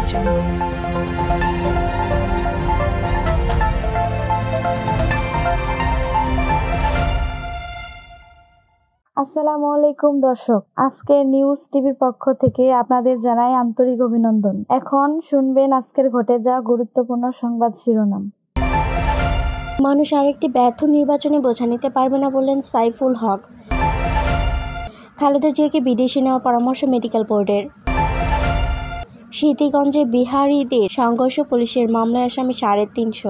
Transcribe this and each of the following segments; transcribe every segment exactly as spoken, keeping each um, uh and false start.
জন্য। আসসালামু আলাইকুম দর্শক, আজকে নিউজ টিভির পক্ষ থেকে আপনাদের জানাই আন্তরিক অভিনন্দন। এখন শুনবেন আজকের ঘটে যাওয়া গুরুত্বপূর্ণ সংবাদ শিরোনাম। মানুষ আরেকটি ব্যর্থ নির্বাচনে বোঝা নিতে পারবে না বললেন সাইফুল হক। খালেদা জিয়াকে বিদেশে নেওয়ার পরামর্শ মেডিকেল বোর্ডের। সিদ্ধিরগঞ্জে বিহারীদের সংঘর্ষ, পুলিশের মামলায় আসামি সাড়ে তিনশো।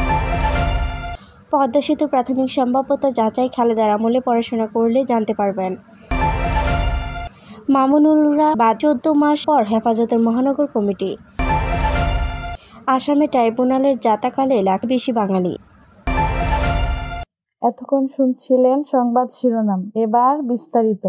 পদ্মা সেতু প্রাথমিক সম্ভাব্যতা যাচাই, খালেদার আমলে পড়াশোনা করলে জানতে পারবেন। মামুনুলরা বাদ চোদ্দ মাস পর হেফাজতের মহানগর কমিটি। আসামে ট্রাইব্যুনালের যাতাকালে লাখ বেশি বাঙালি। এতক্ষণ শুনছিলেন সংবাদ শিরোনাম, এবার বিস্তারিত।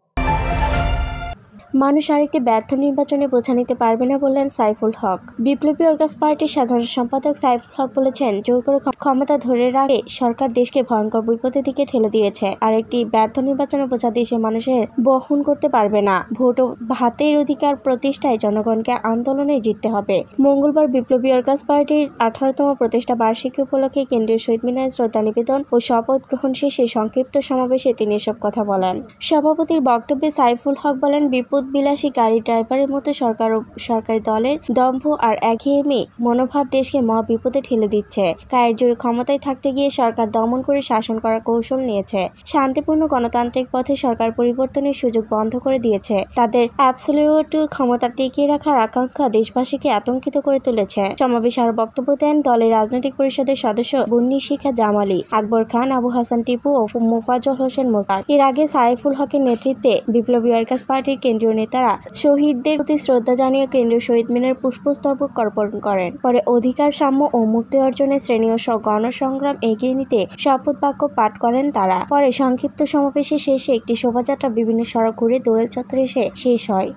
মানুষ আরেকটি ব্যর্থ নির্বাচনে বোঝা নিতে পারবে না বললেন সাইফুল হক। বিপ্লবী ওয়ার্কার্স পার্টির সাধারণ সম্পাদক সাইফুল হক বলেছেন, জোর করে ক্ষমতা ধরে রাখে সরকার দেশকে ভয়ঙ্কর বিপদের দিকে ঠেলে দিয়েছে। আরেকটি ব্যর্থ নির্বাচনে বোঝা দেশের মানুষের বহন করতে পারবে না। ভোট ও ভাতের অধিকার প্রতিষ্ঠায় জনগণকে আন্দোলনে জিততে হবে। মঙ্গলবার বিপ্লবী ওয়ার্কার্স পার্টির আঠারোতম প্রতিষ্ঠা বার্ষিকী উপলক্ষে কেন্দ্রীয় শহীদ মিনারে শ্রদ্ধা নিবেদন ও শপথ গ্রহণ শেষে সংক্ষিপ্ত সমাবেশে তিনি এসব কথা বলেন। সভাপতির বক্তব্যে সাইফুল হক বলেন, বিপদ বিলাসী গাড়ি ড্রাইভারের মতো সরকার ও সরকারি দলের দম্ভ আর একঘেয়েমি মনোভাব দেশকে মহা বিপদে ঠেলে দিচ্ছে। গায়ের জোরে ক্ষমতায় থাকতে গিয়ে সরকার দমন করে শাসন করার কৌশল নিয়েছে। শান্তিপূর্ণ গণতান্ত্রিক পথে সরকার পরিবর্তনের সুযোগ বন্ধ করে দিয়েছে। তাদের অ্যাবসলিউট ক্ষমতা টিকিয়ে রাখার আকাঙ্ক্ষা দেশবাসীকে আতঙ্কিত করে তুলেছে। সমাবেশে আরো বক্তব্য দেন দলের রাজনৈতিক পরিষদের সদস্য বুন্নি শিখা জামালি, আকবর খান, আবু হাসান টিপু ও মোফাজ্জল হোসেন মোস্তাক। এর আগে সাইফুল হকের নেতৃত্বে বিপ্লবী ওয়ার্কার্স পার্টির কেন্দ্রীয় নেতারা শহীদদের প্রতি শ্রদ্ধা জানিয়ে কেন্দ্রীয় শহীদ মিনারে পুষ্পস্তবক অর্পণ করেন। পরে অধিকার, সাম্য ও মুক্তি অর্জনে শ্রেণী ও গণসংগ্রাম এগিয়ে নিতে শপথ বাক্য পাঠ করেন তারা। পরে সংক্ষিপ্ত সমাবেশের শেষে একটি শোভাযাত্রা বিভিন্ন সড়ক ঘুরে দোয়েল চত্বরে এসে শেষ হয়।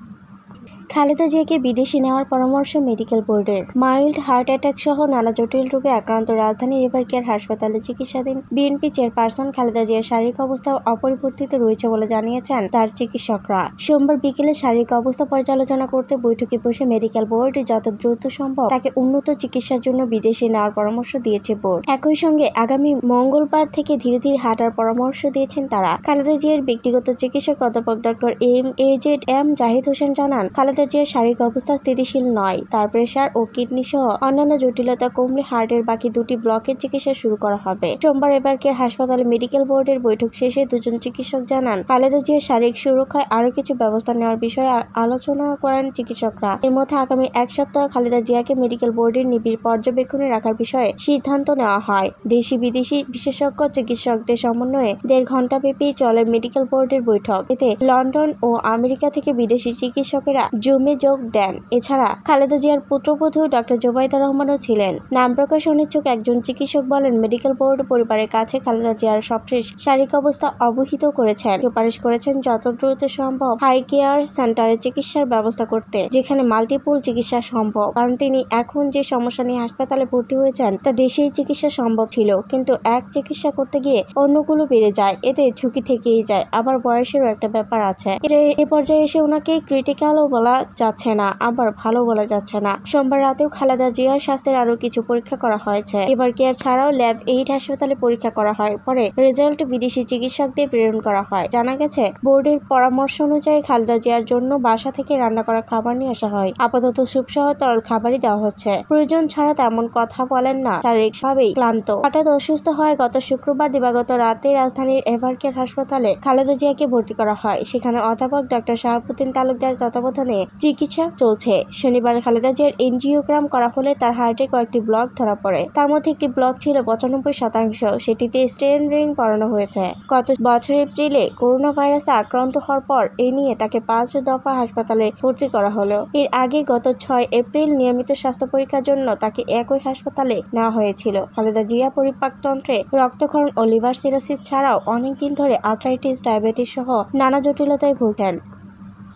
খালেদা জিয়াকে বিদেশে নেওয়ার পরামর্শ মেডিকেল বোর্ডের। মাইল্ড হার্ট অ্যাটাক সহ নানা জটিল রোগে আক্রান্ত রাজধানীর এভারকেয়ার হাসপাতালে চিকিৎসাধীন বিএনপি চেয়ারপারসন খালেদা জিয়ার শারীরিক অবস্থা অপরিবর্তিত রয়েছে বলে জানিয়েছেন তার চিকিৎসকরা। সোমবার বিকেলে শারীরিক অবস্থা পর্যালোচনা করতে বৈঠকে বসে মেডিকেল বোর্ড যত দ্রুত সম্ভব তাকে উন্নত চিকিৎসার জন্য বিদেশে নেওয়ার পরামর্শ দিয়েছে বোর্ড। একই সঙ্গে আগামী মঙ্গলবার থেকে ধীরে ধীরে হাঁটার পরামর্শ দিয়েছেন তারা। খালেদা জিয়ার ব্যক্তিগত চিকিৎসক অধ্যাপক doctor M A Z M Zahid Hossain জানান, খালেদা জিয়ার শারীরিক অবস্থা স্থিতিশীল নয়। তার প্রেসার ও কিডনি সহ অন্যান্য জটিলতা কমলে হার্টের বাকি দুটি ব্লকের চিকিৎসা শুরু করা হবে। সোমবার এবারকের হাসপাতালে মেডিকেল বোর্ডের বৈঠক শেষে দুজন চিকিৎসক জানান, খালেদা জিয়ার শারীরিক সুরক্ষায় আরো কিছু ব্যবস্থা নেওয়ার বিষয়ে আলোচনা করেন চিকিৎসকরা। এর মধ্যে আগামী এক সপ্তাহ খালেদা জিয়াকে মেডিকেল বোর্ডের নিবিড় পর্যবেক্ষণে রাখার বিষয়ে সিদ্ধান্ত নেওয়া হয়। দেশি বিদেশি বিশেষজ্ঞ চিকিৎসকদের সমন্বয়ে দেড় ঘণ্টা ব্যাপী চলে মেডিকেল বোর্ডের বৈঠক। এতে লন্ডন ও আমেরিকা থেকে বিদেশি চিকিৎসকেরা জুমে যোগ দেন। এছাড়া খালেদা জিয়ার পুত্রবধূ ডক্টর জোবাইদা রহমানও ছিলেন। নাম প্রকাশ অনিচ্ছুক একজন চিকিৎসক বলেন, মেডিকেল বোর্ড পরিবারের কাছে খালেদা জিয়ার সবশেষ শারীরিক অবস্থা অবহিত করেছেন। সুপারিশ করেছেন যত দ্রুত সম্ভব হাই কেয়ার সেন্টারে চিকিৎসার ব্যবস্থা করতে, যেখানে মাল্টিপল চিকিৎসা সম্ভব। কারণ তিনি এখন যে সমস্যা নিয়ে হাসপাতালে ভর্তি হয়েছেন তা দেশেই চিকিৎসা সম্ভব ছিল, কিন্তু এক চিকিৎসা করতে গিয়ে অন্যগুলো বেড়ে যায়। এতে ঝুঁকি থেকেই যায়। আবার বয়সেরও একটা ব্যাপার আছে। এ পর্যায়ে এসে ওনাকে ক্রিটিক্যালও বলা যাচ্ছে না, আবার ভালো বলা যাচ্ছে না। সোমবার রাতেও খালেদা জিয়ার স্বাস্থ্যের আরো কিছু পরীক্ষা করা হয়েছে। এবার কেয়ার ছাড়াও ল্যাব এইট হাসপাতালে পরীক্ষা করা হয়। পরে রেজাল্ট বিদেশি চিকিৎসকদের প্রেরণ করা হয়। জানা গেছে, বোর্ডের পরামর্শ অনুযায়ী খালেদা জিয়ার জন্য বাসা থেকে রান্না করা খাবার নিয়ে আসা হয়। আপাতত স্যুপ সহ তরল খাবারই দেওয়া হচ্ছে। প্রয়োজন ছাড়া তেমন কথা বলেন না, শারীরিকভাবেই ক্লান্ত। হঠাৎ অসুস্থ হয় গত শুক্রবার দিবাগত রাতে রাজধানীর এভারকেয়ার হাসপাতালে খালেদা জিয়াকে ভর্তি করা হয়। সেখানে অধ্যাপক ডক্টর শাহাবুদ্দিন তালুকদার তত্ত্বাবধানে চিকিৎসা চলছে। শনিবার খালেদা জিয়ার এনজিওগ্রাম করা হলে তার হার্টে কয়েকটি ব্লক ধরা পড়ে। তার মধ্যে একটি ব্লক ছিল পঁচানব্বই শতাংশ। সেটিতে স্টেন রিং পরানো হয়েছে। গত বছর এপ্রিলে করোনা ভাইরাসে আক্রান্ত হওয়ার পর এ নিয়ে তাকে পাঁচ দফা হাসপাতালে ভর্তি করা হলো। এর আগে গত ছয় এপ্রিল নিয়মিত স্বাস্থ্য পরীক্ষার জন্য তাকে একই হাসপাতালে নেওয়া হয়েছিল। খালেদা জিয়া পরিপাকতন্ত্রে রক্তক্ষরণ ও লিভার সিরোসিস ছাড়াও অনেকদিন ধরে আর্থ্রাইটিস, ডায়াবেটিস সহ নানা জটিলতায় ভুগতেন।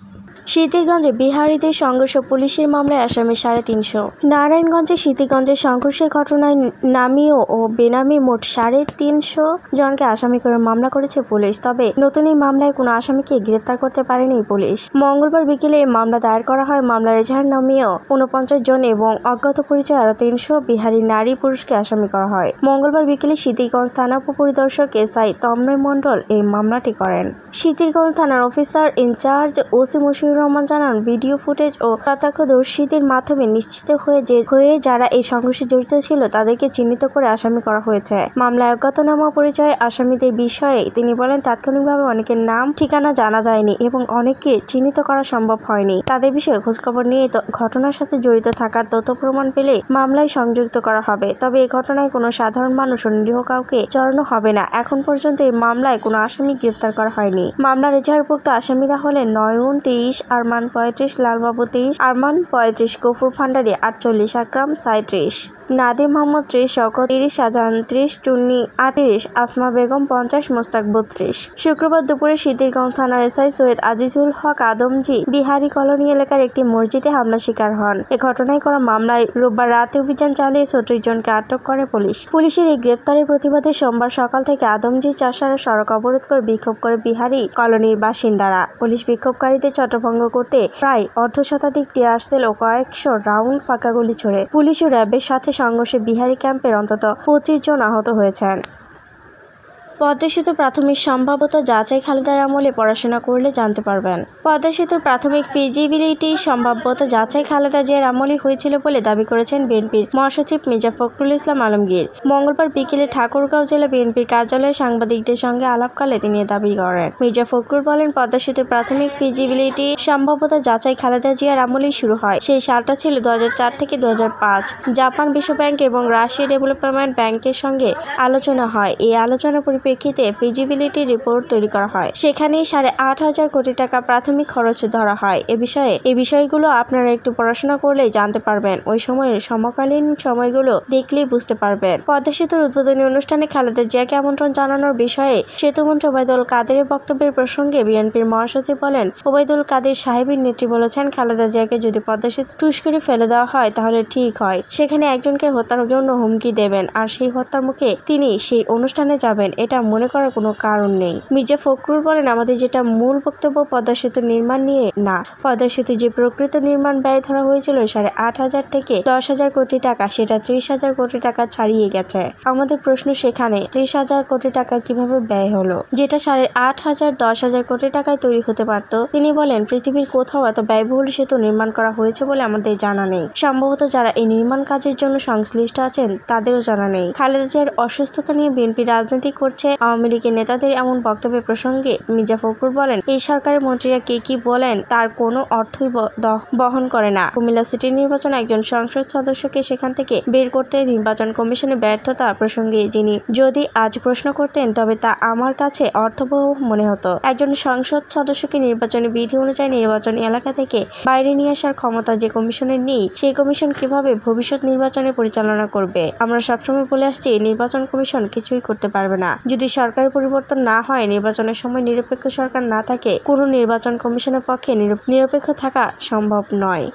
সিদ্ধিরগঞ্জে বিহারীদের সংঘর্ষ, পুলিশের মামলায় আসামি সাড়ে তিনশো। নারায়ণগঞ্জে সিদ্ধিরগঞ্জের সংঘর্ষের ঘটনায় নামীয় ও বেনামী মোট সাড়ে তিনশো জনকে আসামি করে মামলা করেছে পুলিশ। তবে নতুন এই মামলায় কোনো আসামিকে গ্রেপ্তার করতে পারেনি পুলিশ। মঙ্গলবার বিকেলে এই মামলা দায়ের করা হয়। মামলার এজাহার নামীয় উনপঞ্চাশ জন এবং অজ্ঞাত পরিচয় আরো তিনশো বিহারি নারী পুরুষকে আসামি করা হয়। মঙ্গলবার বিকেলে সিদ্ধিরগঞ্জ থানা উপপরিদর্শক এস আই তন্ময় মণ্ডল এই মামলাটি করেন। সিদ্ধিরগঞ্জ থানার officer in charge OC Mashiur Rahman জানান, ভিডিও ফুটেজ ও প্রত্যক্ষদর্শীদের মাধ্যমে নিশ্চিত হয়ে যে হয়ে যারা এই সংঘর্ষে জড়িত ছিল তাদেরকে চিহ্নিত করে আসামি করা হয়েছে। মামলায় অজ্ঞাতনামা পরিচয় আসামিদের বিষয়ে তিনি বলেন, তাৎক্ষণিকভাবে অনেকের নাম ঠিকানা জানা যায়নি এবং অনেককে চিহ্নিত করা সম্ভব হয়নি। তাদের বিষয়ে খোঁজখবর নিয়ে ঘটনার সাথে জড়িত থাকার তথ্য প্রমাণ পেলে মামলায় সংযুক্ত করা হবে। তবে এই ঘটনায় কোনো সাধারণ মানুষ ও নিরীহ কাউকে জড়ানো হবে না। এখন পর্যন্ত এই মামলায় কোনো আসামি গ্রেফতার করা হয়নি। মামলার এজাহারভুক্ত আসামিরা হলেন নয়ন তেইশ, আরমান পঁয়ত্রিশ, লালবাবু তেইশ, আরমান পঁয়ত্রিশ, গফুর ভান্ডারী আটচল্লিশ, আকরাম সাঁইত্রিশ, নাদিম মোহাম্মদ ত্রিশ, শওকত তিরিশ, শাহজাহান ত্রিশ, চুন্নি আটত্রিশ, আসমা বেগম পঞ্চাশ, মোস্তাক বত্রিশ। শুক্রবার দুপুরে সিদ্ধিরগঞ্জ থানার এসআই সৈয়দ আজিজুল হক আদমজি বিহারি কলোনি এলাকার একটি মসজিদে হামলা শিকার হন। এ ঘটনায় করা মামলায় রোববার রাতে অভিযান চালিয়ে ছত্রিশ জনকে আটক করে পুলিশ। পুলিশের এই গ্রেফতারের প্রতিবাদে সোমবার সকাল থেকে আদমজি চাষারা সড়ক অবরোধ করে বিক্ষোভ করে বিহারি কলোনির বাসিন্দারা। পুলিশ বিক্ষোভকারীদের ছত্রভঙ্গ করতে প্রায় অর্ধ শতাধিক টিয়ার সেল ও কয়েকশো রাউন্ড ফাঁকা গুলি ছোড়ে। পুলিশ ও র্যাবের সাথে সংঘর্ষে বিহারি ক্যাম্পের অন্তত পঁচিশ জন আহত হয়েছেন। পদ্মা সেতু প্রাথমিক সম্ভাব্যতা যাচাই খালেদার আমলে পড়াশোনা করলে জানতে পারবেন। পদ্মা সেতুর প্রাথমিক ফিজিবিলিটি সম্ভাব্যতা যাচাই খালেদা জিয়ার আমলে হয়েছিল বলে দাবি করেছেন বিএনপির মহাসচিব মির্জা ফখরুল ইসলাম আলমগীর। মঙ্গলবার বিকেলে ঠাকুরগাঁও জেলা বিএনপির কার্যালয়ে সাংবাদিকদের সঙ্গে আলাপকালে তিনি দাবি করেন। মির্জা ফখরুল বলেন, পদ্মা সেতুর প্রাথমিক ফিজিবিলিটি সম্ভাব্যতা যাচাই খালেদা জিয়ার আমলেই শুরু হয়। সেই সালটা ছিল দু হাজার চার থেকে দু হাজার পাঁচ। জাপান বিশ্ব ব্যাংক এবং রাশিয়া ডেভেলপমেন্ট ব্যাংকের সঙ্গে আলোচনা হয়। এই আলোচনা প্রেক্ষিতে ফিজিবিলিটি রিপোর্ট তৈরি করা হয়। সেখানে সাড়ে আট হাজার কোটি টাকা প্রাথমিক খরচ ধরা হয়। এ বিষয়ে এই বিষয়গুলো আপনারা একটু পড়াশোনা করলেই জানতে পারবেন। ওই সময়ের সমকালীন সময়গুলো দেখলেই বুঝতে পারবেন। পদ্মা সেতুর উদ্বোধনী অনুষ্ঠানে খালেদা জিয়াকে আমন্ত্রণ জানানোর বিষয়ে সেতুমন্ত্রী ওবায়দুল কাদেরের বক্তব্যের প্রসঙ্গে বিএনপির মহাসচিব বলেন, ওবায়দুল কাদের সাহেবের নেত্রী বলেছেন, খালেদা জিয়াকে যদি পদ্মা সেতু টুস করে ফেলে দেওয়া হয় তাহলে ঠিক হয়। সেখানে একজনকে হত্যার জন্য হুমকি দেবেন আর সেই হত্যার মুখে তিনি সেই অনুষ্ঠানে যাবেন, এটা মনে করার কোনো কারণ নেই। মির্জা ফখরুল বলেন, আমাদের যেটা মূল বক্তব্য পদ্মা সেতু নির্মাণ নিয়ে না। পদ্মা সেতু যে প্রকৃত নির্মাণ ব্যয় ধরা হয়েছিল সাড়ে আট হাজার থেকে দশ হাজার কোটি টাকা, সেটা ত্রিশ হাজার কোটি টাকা ছাড়িয়ে গেছে। আমাদের প্রশ্ন সেখানে ত্রিশ হাজার কোটি টাকা কিভাবে ব্যয় হলো, যেটা সাড়ে আট হাজার দশ হাজার কোটি টাকায় তৈরি হতে পারত। তিনি বলেন, পৃথিবীর কোথাও এত ব্যয়বহুল সেতু নির্মাণ করা হয়েছে বলে আমাদের জানা নেই। সম্ভবত যারা এই নির্মাণ কাজের জন্য সংশ্লিষ্ট আছেন তাদেরও জানা নেই। খালেদা জিয়ার অসুস্থতা নিয়ে বিএনপি রাজনীতি করছে। আওয়ামী লীগের নেতাদের এমন বক্তব্যের প্রসঙ্গে মির্জা ফখরুল বলেন, এই সরকারের মন্ত্রীরা কে কি বলেন তার কোনো অর্থই বহন করে না। কুমিল্লা সিটি নির্বাচনে একজন সংসদ সদস্যকে সেখান থেকে বের করতে নির্বাচন কমিশনের ব্যর্থতা প্রসঙ্গে যিনি যদি আজ প্রশ্ন করতেন তবে তা আমার কাছে অর্থবহ মনে হতো। একজন সংসদ সদস্যকে নির্বাচনী বিধি অনুযায়ী নির্বাচনী এলাকা থেকে বাইরে নিয়ে আসার ক্ষমতা যে কমিশনের নেই, সেই কমিশন কিভাবে ভবিষ্যৎ নির্বাচনে পরিচালনা করবে? আমরা সবসময় বলে আসছি, নির্বাচন কমিশন কিছুই করতে পারবে না। যদি সরকারের পরিবর্তন না হয়, নির্বাচনের সময় নিরপেক্ষ সরকার না থাকে, কোনো নির্বাচন কমিশনের পক্ষে নিরপেক্ষ থাকা সম্ভব নয়।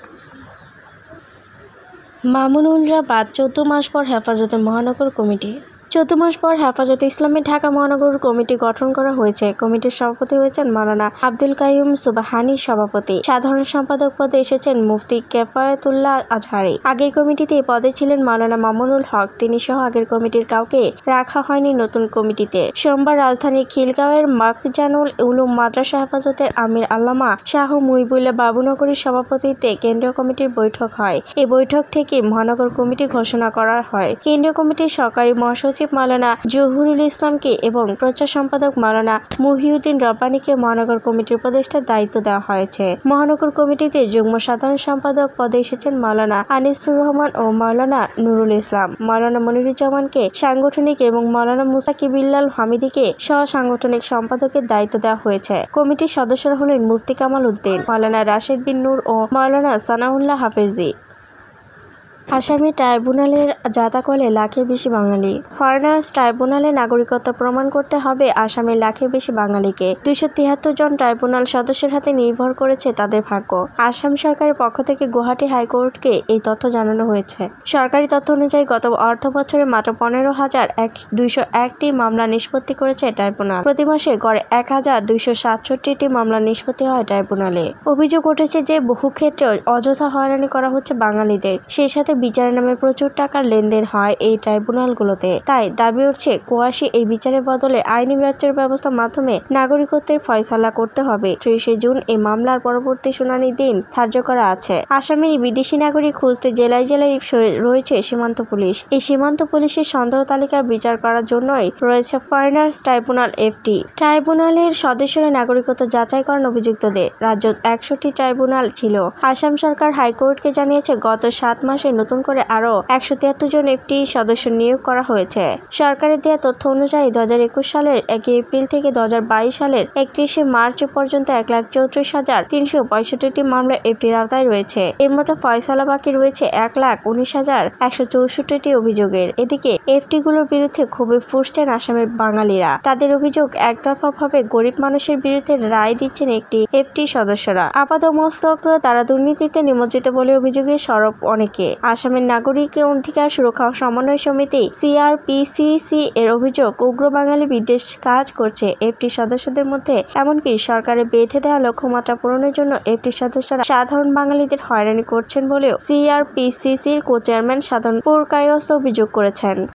মামুনুলরা বাদ চৌদ্দ মাস পর হেফাজতে মহানগর কমিটি। চৌদ্দ মাস পর হেফাজতে ইসলামী ঢাকা মহানগর কমিটি গঠন করা হয়েছে। কমিটির সভাপতি হয়েছেন মাওলানা আব্দুল কাইয়ুম সুবহানী। সভাপতি সাধারণ সম্পাদক পদে এসেছেন মুফতি কেফায়েতুল্লাহ আজহারি। আগের কমিটিতে এই পদে ছিলেন মাওলানা মামুনুল হক। তিনি সহ আগের কমিটির কাউকে রাখা হয়নি নতুন কমিটিতে। সোমবার রাজধানীর খিলগাঁওয়ের মাখজানুল উলুম মাদ্রাসা হেফাজতের আমির আল্লামা শাহ মুহিবুল্লাহ বাবুনগরীর সভাপতিত্বে কেন্দ্রীয় কমিটির বৈঠক হয়। এই বৈঠক থেকে মহানগর কমিটি ঘোষণা করা হয়। কেন্দ্রীয় কমিটির সরকারি মহাসচিব মাওলানা জহুরুল ইসলামকে এবং প্রচার সম্পাদক মাওলানা মুহিউদ্দিন রব্বানীকে মহানগর কমিটির উপদেষ্টার দায়িত্ব দেওয়া হয়েছে। মহানগর কমিটিতে যুগ্ম সাধারণ সম্পাদক পদে এসেছেন মাওলানা আনিসুর রহমান ও মাওলানা নুরুল ইসলাম। মাওলানা মনিরুজ্জামানকে সাংগঠনিক এবং মাওলানা মুসাকিবিল্লাল হামিদিকে সহ সাংগঠনিক সম্পাদকের দায়িত্ব দেওয়া হয়েছে। কমিটির সদস্যরা হলেন মুফতি কামাল উদ্দিন, মাওলানা রাশেদ বিন নূর ও মাওলানা সানাউল্লাহ হাফেজি। আসামি ট্রাইব্যুনালের জাতাকলে লাখের বেশি বাঙালি। ফরেনার্স ট্রাইব্যুনালে নাগরিকত্ব প্রমাণ করতে হবে আসামের লাখের বেশি বাঙালিকে। দুইশো তিয়াত্তর জন ট্রাইব্যুনাল সদস্যের হাতে নির্ভর করেছে তাদের ভাগ্য। আসাম সরকারের পক্ষ থেকে গুয়াহাটি হাইকোর্টকে এই তথ্য জানানো হয়েছে। সরকারি তথ্য অনুযায়ী গত অর্থ বছরে মাত্র পনেরো হাজার এক দুইশো একটি মামলা নিষ্পত্তি করেছে ট্রাইব্যুনাল। প্রতি মাসে গড়ে এক হাজার দুইশো সাতষট্টিটি মামলা নিষ্পত্তি হয় ট্রাইব্যুনালে। অভিযোগ উঠেছে যে বহু ক্ষেত্রে অযথা হয়রানি করা হচ্ছে বাঙালিদের, সেই সাথে বিচারের নামে প্রচুর টাকার লেনদেন হয় এই ট্রাইব্যুনালগুলোতে। তাই দাবি উঠছে কোয়াশি এই বিচারের বদলে আইনি বিচার ব্যবস্থার মাধ্যমে নাগরিকত্বের ফয়সালা করতে হবে। ত্রিশে জুন এই মামলার পরবর্তী শুনানির দিন ধার্য করা আছে। আসামের বিদেশি নাগরিক খুঁজতে জেলায় জেলায় রয়েছে সীমান্ত পুলিশ। এই সীমান্ত পুলিশের সন্দেহ তালিকার বিচার করার জন্যই রয়েছে ফরেনার্স ট্রাইব্যুনাল এফটি। ট্রাইব্যুনালের সদস্যরা নাগরিকত্ব যাচাই করেন অভিযুক্তদের। রাজ্য একশোটি ট্রাইব্যুনাল ছিল। আসাম সরকার হাইকোর্টকে জানিয়েছে গত সাত মাসে নতুন করে আরো একশো তিয়াত্তর জন এফটি সদস্য নিয়োগ করা হয়েছে। সরকারের দেওয়া তথ্য অনুযায়ী দু হাজার একুশ সালের একই এপ্রিল থেকে দু হাজার বাইশ সালের একত্রিশে মার্চ পর্যন্ত এক লাখ চৌত্রিশ হাজার তিনশো পঁয়ষট্টিটি মামলা এফটির আওতায় রয়েছে। এর মধ্যে ফয়সালা বাকি রয়েছে এক লাখ উনিশ হাজার একশো চৌষট্টিটি অভিযোগের। এদিকে এফটি গুলোর বিরুদ্ধে ক্ষোভে ফুঁসছেন আসামের বাঙালিরা। তাদের অভিযোগ একতরফা ভাবে গরিব মানুষের বিরুদ্ধে রায় দিচ্ছেন একটি এফটি সদস্যরা। আপাতমস্তক তারা দুর্নীতিতে নিমজ্জিত বলে অভিযোগে সরব অনেকে। আসামের নাগরিক অধিকার সুরক্ষা সমন্বয় সমিতি সিআরপিসিসি এর অভিযোগ, উগ্র বাঙালি বিদ্বেষ কাজ করছে এফটি সদস্যদের মধ্যে। এমনকি সরকারের বেঁধে দেওয়া লক্ষ্যমাত্রা পূরণের জন্য এফটি সদস্যরা সাধারণ বাঙালিদের হয়রানি করছেন বলেও সিআরপিসিসির কো চেয়ারম্যান সাধন পুরকায়স্থ অভিযোগ করেছেন।